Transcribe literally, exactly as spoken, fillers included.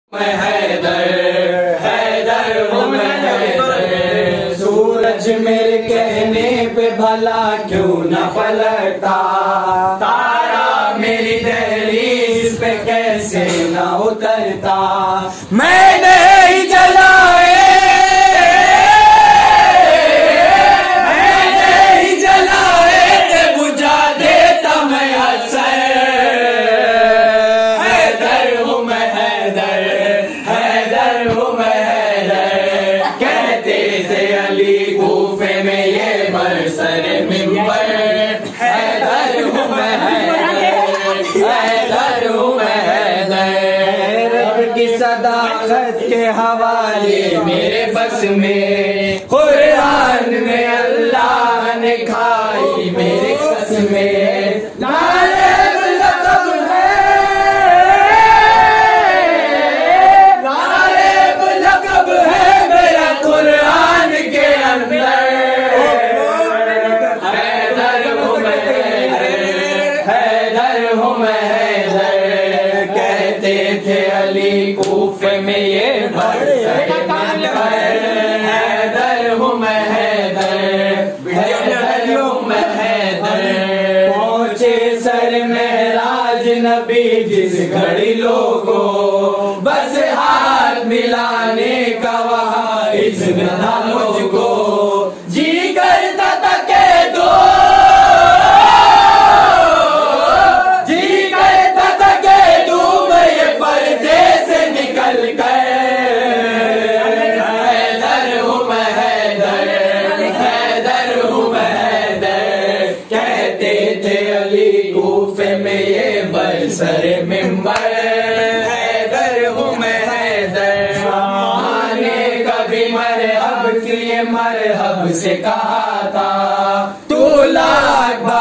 मैं हैदर हैदर हूँ मैं हैदर। सूरज मेरे कहने पे भला क्यों न पलटता, तारा मेरी दहलीज पे कैसे न उतरता। मैंने ही जलाए मैंने ही जलाए ते बुझा देता मैं असर। हैदर हूँ मैं हैदर हैदर हूँ मैं हैदर। कहते थे अली कूफे में ये बरसर मिंबर। हैदर हूँ मैं हैदर हैदर हूँ मैं हैदर। रब की सदाकत के हवाले मेरे बस में, कुरान में अल्लाह ने खाई मेरे कसमें। नारेब लक़ब है नारेब लक़ब है मेरा कुरान के अंदर। हैदर हूँ मैं हैदर हैदर हूँ मैं हैदर। कहते थे अली कूफे में ये बरसर मिंबर। हैदर हूँ मैं हैदर हैदर हूँ मैं हैदर। पहुँचे सर महराज नबी जिस घड़ी लोगों, बस हाथ मिलाने का वहाँ इज़्न था मुझको। जी करता था के दो जी करता था के दो मैं ये पर्दे से निकल कर। हैदर हूँ मैं हैदर हैदर हूँ मैं हैदर। कहते थे अली कूफे में ये बरसर मिंबर। हैदर हूँ मैं हैदर। माने कभी मरहब किए मरहब से कहा था, तू लाख